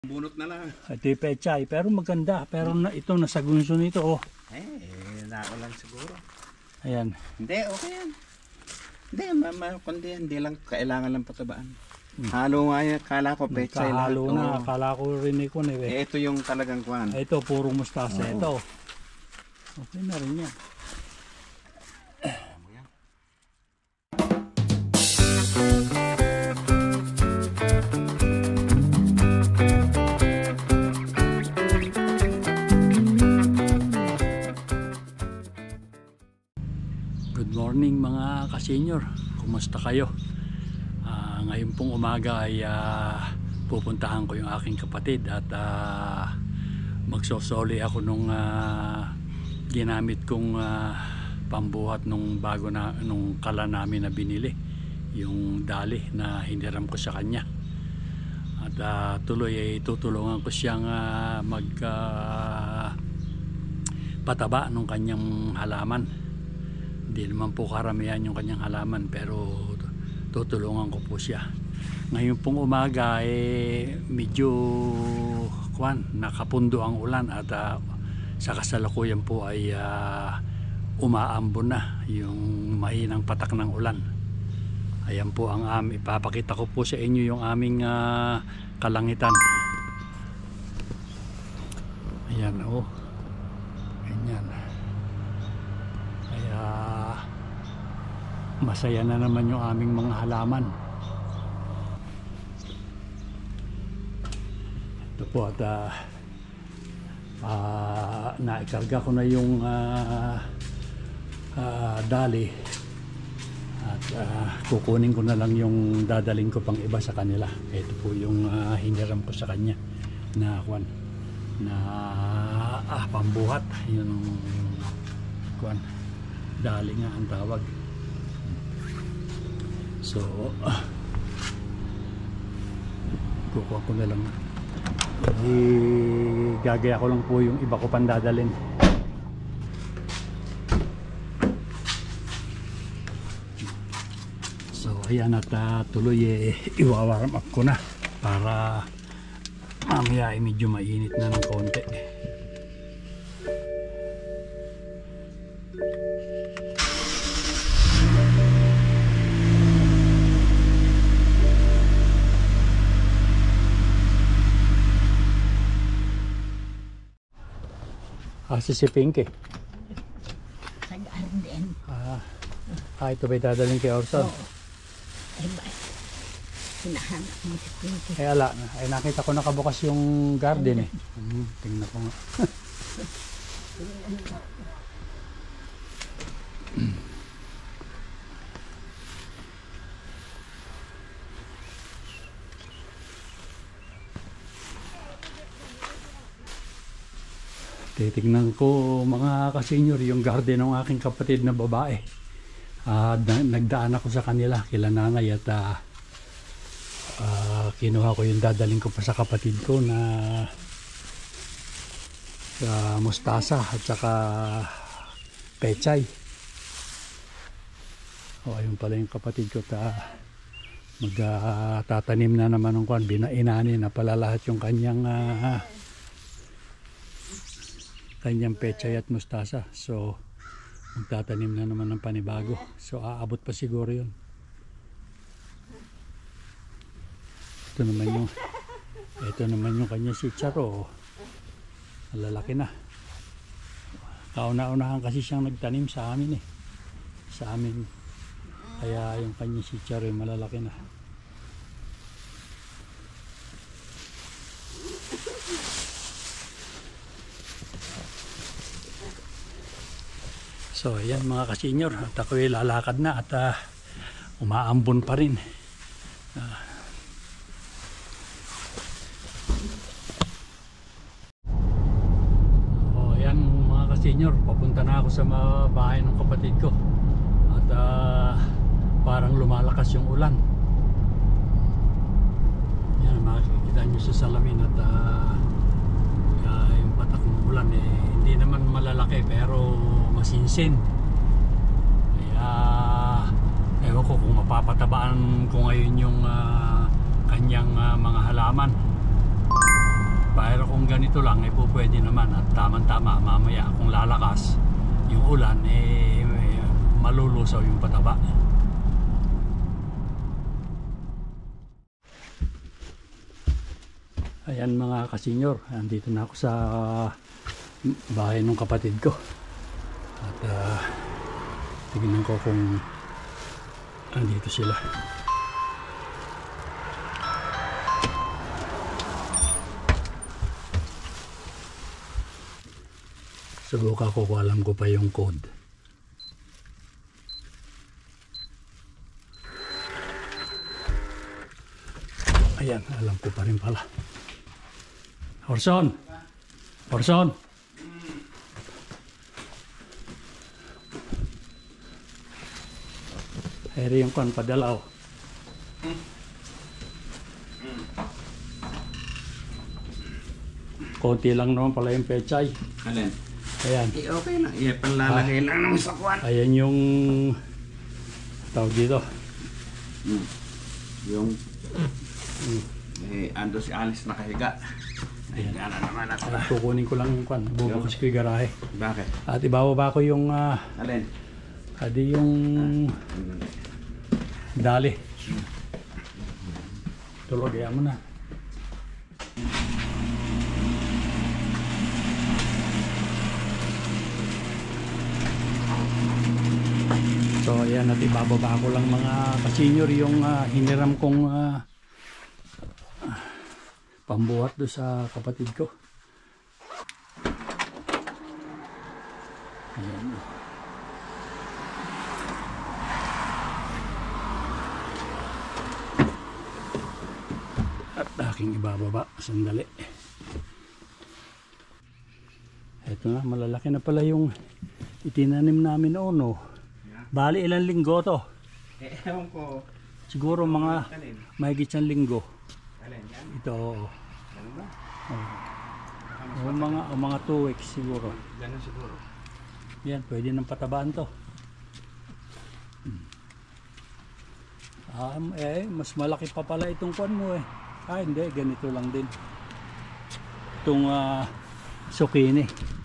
Bunot na lang. Ito yung pechay, pero maganda. Pero ito nasa gunso nito, oh. Naulan siguro. Ayan. Hindi, okay yan. Hindi, kundi hindi lang kailangan lang patabaan. Halo nga yan, kala ko pechay lahat. Kahalo na, kala ko rin ikon eh. Ito yung talagang kwan. Ito, puro mustasa. Ito. Okay na rin yan. Good morning mga ka-senior. Kumusta kayo? Ngayon pong umaga ay pupuntahan ko yung aking kapatid at magsosoli ako nung ginamit kong pambuhat nung kala namin na binili, yung dali na hiniram ko sa kanya. At tuloy ay tutulungan ko siyang pataba nung kanyang halaman. Hindi naman po karamihan yung kanyang halaman, pero tutulungan ko po siya. Ngayon pong umaga medyo nakapundo ang ulan at sa kasalukuyan po ay umaambon na yung mahinang patak ng ulan. Ayan po ang ipapakita ko po sa inyo yung aming kalangitan. Ayan, oh. Ganyan. Kaya masaya na naman yung aming mga halaman. Ito po at naikarga ko na yung dali at kukunin ko na lang yung dadaling ko pang iba sa kanila. Ito po yung hiniram ko sa kanya na pambuhat, yung dali nga ang tawag. So kukuha ko na lang, gagaya ko lang po yung iba ko pang dadalhin. So ayan, at tuloy iwawarm up ko na para mamaya medyo mainit na ng konti. Si Pinky. Nag-arden. Ito ba'y dadalhin kay Orson? Oo. Hinahanap mo si Pinky. Ala, nakita ko nakabukas yung garden eh. Tingnan ko nga. Titignan ko mga ka-senior yung garden ng aking kapatid na babae. Nagdaan ako sa kanila, kila nanay, at kinuha ko yung dadaling ko pa sa kapatid ko na mustasa at saka pechay. Ayun pala yung kapatid ko, magtatanim na naman ng binainani na pala lahat yung kanyang pechay at mustasa. So magtatanim na naman ng panibago. So aabot pa siguro yun. Ito naman yung kanya si Charo. Lalaki na. Kauna-unahan kasi siyang nagtanim sa amin eh. Sa amin. Kaya yung kanya si Charo malalaki na. So ayan mga ka-senior, at ako'y lalakad na at umaambon pa rin. Ayan mga ka-senior, papunta na ako sa bahay ng kapatid ko. At parang lumalakas yung ulan. Yan, makikita nyo sa salamin at yung patak ng ulan hindi naman malalaki pero masinsin. Kaya ewan ko kung mapapatabaan ko ngayon yung kanyang mga halaman. ganito lang, eh po pwede naman at tamang-tama mamaya kung lalakas yung ulan, eh malulusaw yung pataba. Ayan mga kasenyor, andito na ako sa bahay ng kapatid ko. At tignan ko kung andito sila. Subukan ko kung alam ko pa yung code. Ayan, alam ko pa rin pala. Orson! Orson! Eri yung kan padalaw. Konti lang naman pala yung pechay. Alin? Ayan. Eh, okay lang. Iya, panlalagay lang naman sa kwan. Ayan yung tawag dito. Yung ando si Alice nakahiga. Ayan na naman ako. Ay, kukunin ko lang yung kwan. Bubukas ko yung garahe. Bakit? At ibababa ko yung Alin? adi yung dali. Tulog, ayan mo na. So ayan, at ibababa ko lang mga kasenyor yung hiniram kong pambuhat do sa kapatid ko. Ayan. At aking ibababa sandali. Ito na, malalaki na pala yung itinanim namin noon, no. Bali ilang linggo to? Ewan ko. Siguro mga mahigit siyang linggo. Alin yan? Ito. Ano ba? O mga 2 weeks siguro. Ganun siguro. Yan, pwede nang patabaan to. Mas malaki pa pala itong kwan mo eh. Hindi, ganito lang din. Itong zucchini.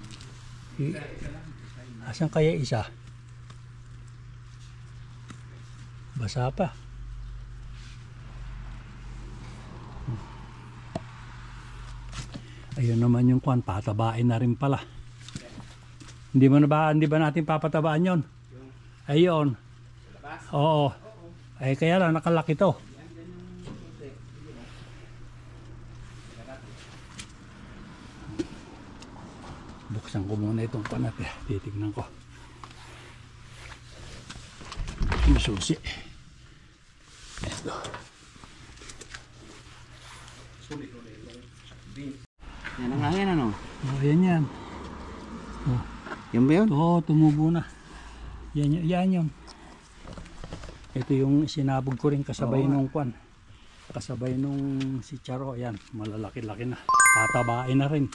Asan kaya isa? Basa pa. Ayun naman yung kwan, patabain na rin pala. Hindi ba natin papatabaan yon? Ayun. Oo. Ay kaya lang nakalaki to. Buksan ko muna itong panat eh. Titignan ko. Susi. Ito. Yan ang hangin ano? Yan yan. Oh. Yan ba yun? Oo, tumubo na. Yan yun. Ito yung sinabog ko rin kasabay nung kwan. Kasabay nung si Charo. Yan, malalaki-laki na. Tatabain na rin.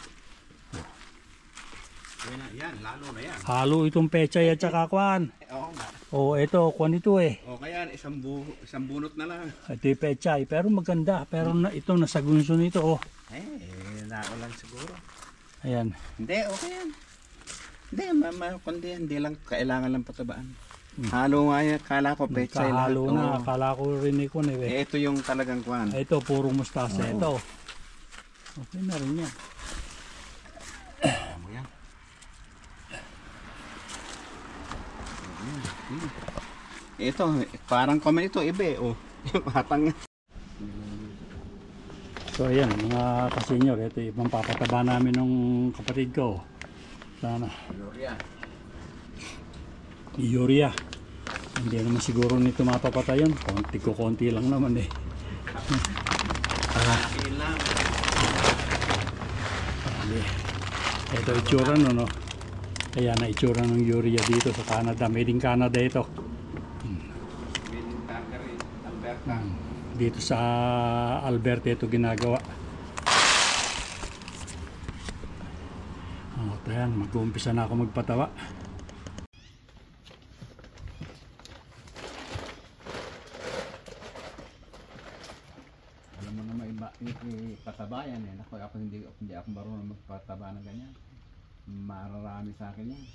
Yan, lalo na yan. Halo itong pechay at saka kwan. Oo nga. Oh, ito, kwan ito eh. O kaya isang bunot na lang. Ito yung pechay. Pero maganda. Pero ito, nasa gunso nito. Oh. Nako lang siguro. Ayan. Hindi, okay yan. Hindi, kundi hindi lang kailangan lang patabaan. Halo nga yan, kala ko pechay lahat. Kahalo na, kala ko rin eh kwan eh. Ito yung talagang kwan. Ito, puro mustasa. Ito. Okay na rin yan. Ano yan? Ito, parang comment ito, ibe. Oh, yung hatang. So ayan mga kasenyor, ito ibang papataba namin ng kapatid ko. Sana. Urea. Hindi naman siguro nito mapapatay yun. Konti lang naman eh. Ito itsura no. Kaya na itsura ng urea dito sa Canada. Made in Canada ito. Dito sa Alberta ito ginagawa. Ayan, mag-uumpisa na ako magpatawa. Alam mo naman ipataba yan. yan eh. Ako hindi ako marunong magpataba ng ganyan. Mararami sa akin yan.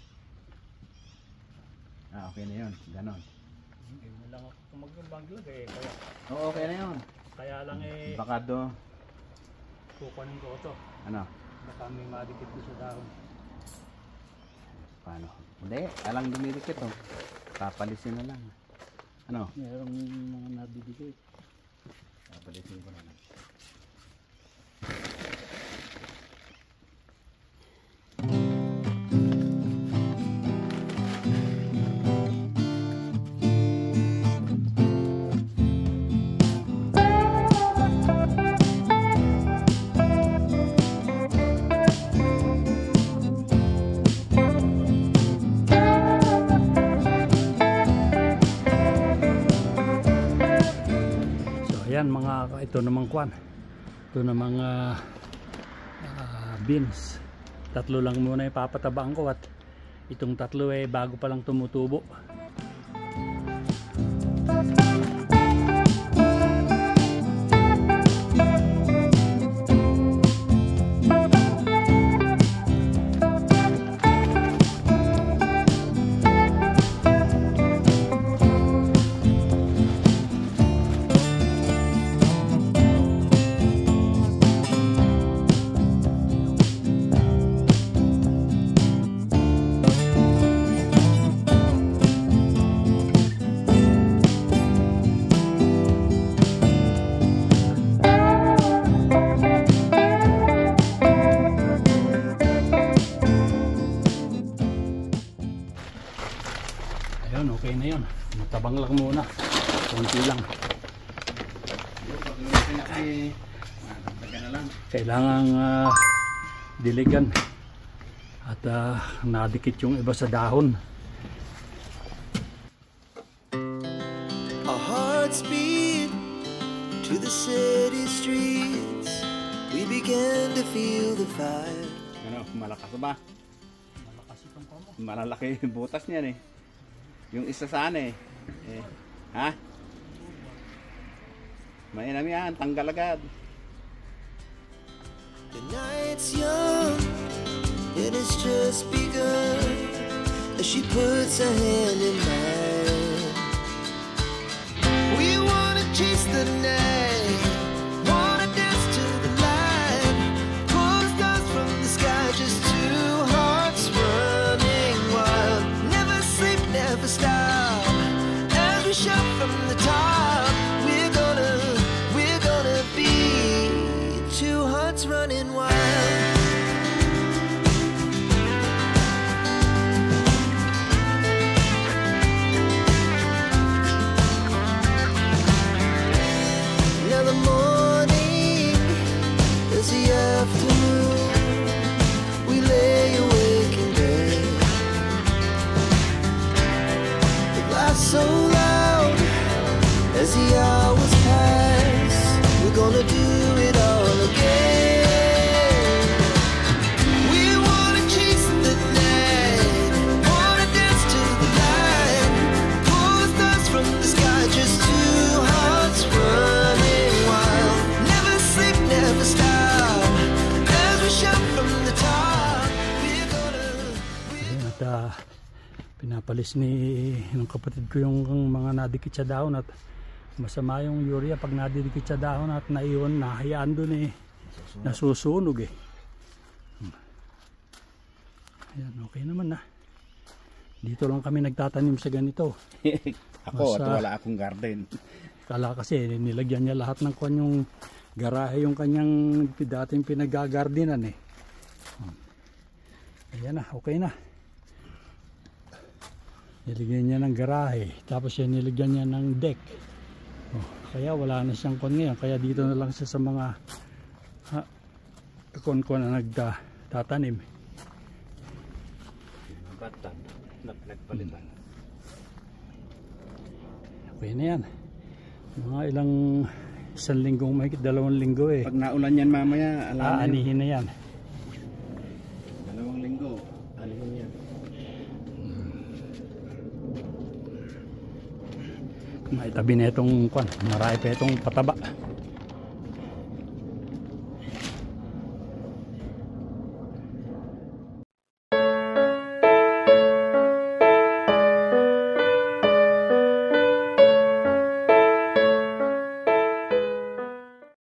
Okay na yun. Ganon. Hindi mo lang ako maglag eh. Kaya, Oo, okay na yun. kaya lang eh, Baka do, kukunin ko ito. ano? Baka may madikit ko sa dahon. Paano? Hindi, alang dumidikit oh. Papalisin na lang. Ano? Merong mga nadidikit. Papalisin ko na lang. Ayan mga, ito namang kwan, ito namang beans. Tatlo lang muna ipapatabaan ko at itong tatlo eh bago pa lang tumutubo. Ayun, okay na yun. Matabang lang muna. Kunti lang. Kailangan diligan. At nadikit yung iba sa dahon. Our hearts beat to the city streets. We began to feel the fire. Ano, malakas ba? Malakas itong komo. Malalaki yung butas niyan eh. Yung isa sana eh. Ha? Mainam yan, tanggal agad. The night's young, and it's just begun. As she puts her hand in mine, we wanna chase the night, wanna dance to the light, pull the stars from the sky, just two hearts running wild. Never sleep, never stop. As we shout from the top, we're gonna be two hearts running wild. Now the morning is the afternoon. We lay awake in bed. The laughs so loud as the hours pass. We're gonna do it all again. We wanna chase the night, wanna dance to the light, pull the stars from the sky, just two hearts running wild. Never sleep, never stop. As we shout from the top, we're gonna. Ayun, at pinapalis ng kapatid ko yung mga nadikit sa dahon at masama yung urea pag nadidikit sa dahon at naiwan, nahayaan dun eh, nasusunog eh. Ayan, okay naman na. Dito lang kami nagtatanim sa ganito. Ako, at Basta- wala akong garden. Kala kasi nilagyan niya lahat ng kwan yung garahe yung kanyang dating pinagagardinan eh. Ayan na, okay na. Nilagyan niya ng garahe, tapos yan nilagyan niya ng deck. Oh, kaya wala na siyang kwan ngayon, kaya dito na lang siya sa mga kwan na nagtatanim. Batan, nagpalitan. Okay na yan. Mga isang linggong mahigit 2 linggo eh. Pag naulan yan mamaya, alam na yun. Aanihin na yan. 2 linggo, alihin yan. Maitabi na itong kwan, marami pa itong pataba.